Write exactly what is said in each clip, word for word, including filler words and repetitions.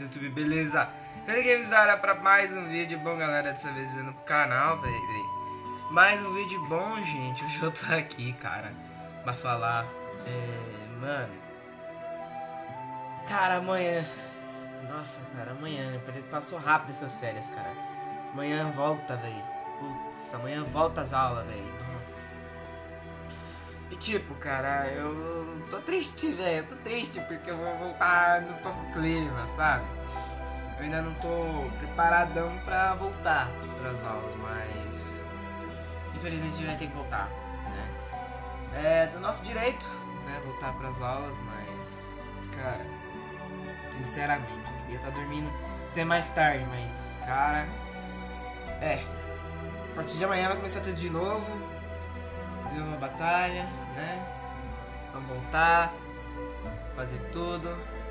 YouTube, beleza? Eu liguei Zara pra mais um vídeo bom, galera, dessa vez no canal, velho. Mais um vídeo bom, gente. Hoje eu tô aqui, cara, pra falar, é, mano, cara, amanhã, nossa, cara, amanhã, passou rápido essas séries, cara. Amanhã volta, velho. Putz, amanhã volta as aulas, velho. Nossa. E tipo, cara, eu tô triste, velho. Eu tô triste porque eu vou voltar, não tô com clima, sabe? Eu ainda não tô preparadão pra voltar pras aulas, mas infelizmente a gente vai ter que voltar, né? É do nosso direito, né? Voltar pras aulas, mas, cara, sinceramente, eu queria estar dormindo até mais tarde, mas, cara, é. A partir de amanhã vai começar tudo de novo. De novo uma batalha, né? Vamos voltar. Fazer tudo.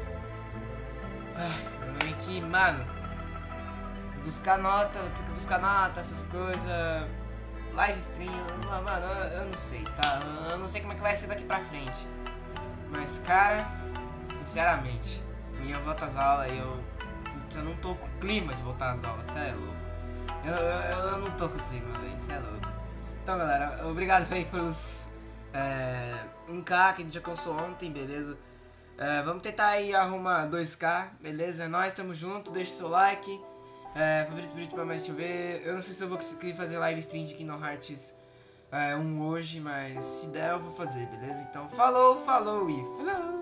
Ai, eu vou aqui, mano. Buscar nota, vou ter que buscar nota, essas coisas. Live stream, mano, eu, eu não sei, tá? Eu não sei como é que vai ser daqui pra frente. Mas, cara, sinceramente, minha volta às aulas, eu. Putz, eu não tô com clima de voltar às aulas, cê é louco. Eu, eu, eu não tô com o clima, velho, cê é louco. Então, galera, obrigado aí pelos é, um K que a gente alcançou ontem, beleza? É, vamos tentar aí arrumar dois K, beleza? Nós estamos juntos, deixa o seu like. É, favorito, favorito pra mais te ver. Eu não sei se eu vou conseguir fazer live stream de Kingdom Hearts é, um hoje, mas se der eu vou fazer, beleza? Então, falou, falou e falou!